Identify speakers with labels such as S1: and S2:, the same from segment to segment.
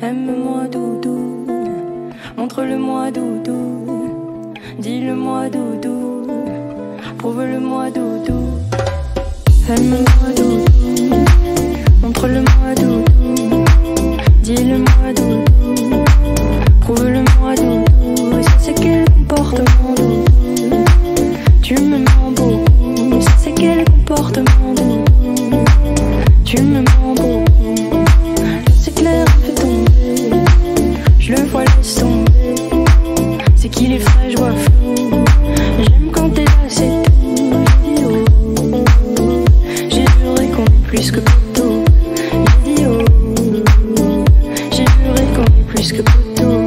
S1: Aime-moi doudou, montre-le-moi doudou, dis-le-moi doudou, prouve-le-moi doudou. Aime-moi doudou, montre-le-moi doudou, dis-le-moi doudou, prouve-le-moi doudou. Ça c'est quel comportement doudou, tu me mens beaucoup. Ça c'est quel comportement doudou, tu me mens beaucoup. C'est clair, fais tomber, je le vois laisse tomber. C'est qu'il est frais, je vois flou. J'aime quand t'es là, c'est tout. J'ai dit oh, j'ai juré qu'on est plus que poteau. J'ai dit oh, j'ai juré qu'on est plus que poteau.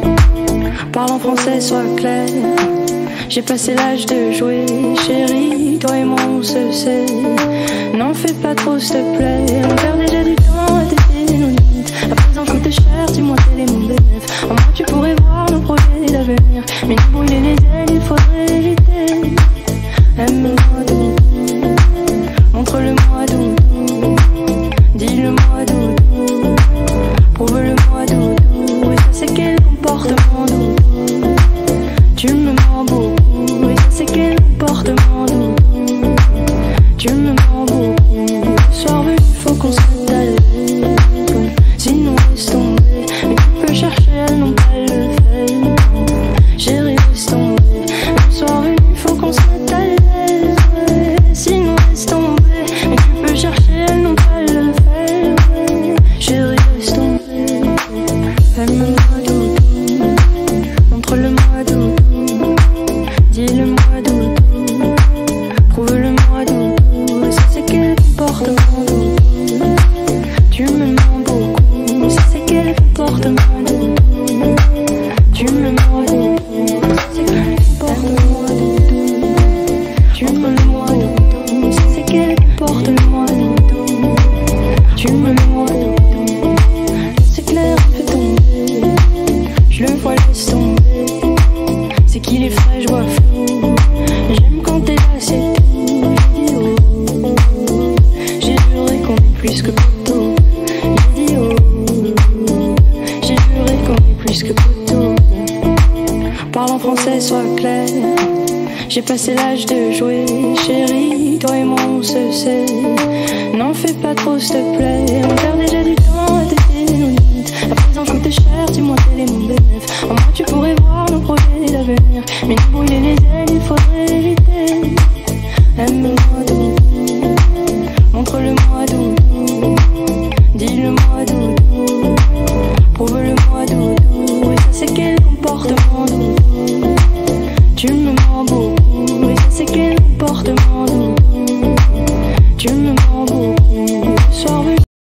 S1: Parle en français, sois clair. J'ai passé l'âge de jouer, chérie. Toi et moi on se sait. N'en fais pas trop, s'il te plaît. On perd déjà du temps à tester nos limites. À présent coûte cher, dis-moi quel est mon bénéfice. En moi tu pourrais voir nos projets d'avenir, mais nous brûler les ailes, il faudrait éviter. Aime-moi doudou, montre-le-moi doudou, dis-le-moi doudou, prouve-le-moi doudou. Et ça c'est quel comportement doudou, tu me mens beaucoup. Et ça c'est quel comportement doudou, tu me mens beaucoup. Le soir venu, faut qu'on se mette à l'école, sinon laisse tomber. Mais tu peux chercher à non pas le faire, chérie laisse tomber. Le soir venu, faut qu'on se mette à l'aise, sinon laisse tomber. Mais tu peux chercher à non pas le faire, chérie laisse tomber. Aime-moi doudou, montre-le-moi doudou, dis-le-moi doudou, prouve-le-moi doudou. Ça c'est quel comportement doudou, tu me mens beaucoup. Ça c'est quel comportement doudou, tu me mens beaucoup. Ça c'est quel comportement doudou, tu me mens doudou. Ça c'est quel comportement doudou, tu me mens doudou. C'est clair, fais tomber, je le vois laisse tomber. C'est qu'il est frais, je vois flou. J'aime quand t'es là, c'est tout. J'ai dit oh, j'ai juré qu'on est plus que poteau. J'ai dit oh, j'ai juré qu'on est plus que poteau. Parle en français, sois clair. J'ai passé l'âge de jouer, chérie. Toi et moi on se sait. N'en fais pas trop, s'il te plaît. On perd déjà du temps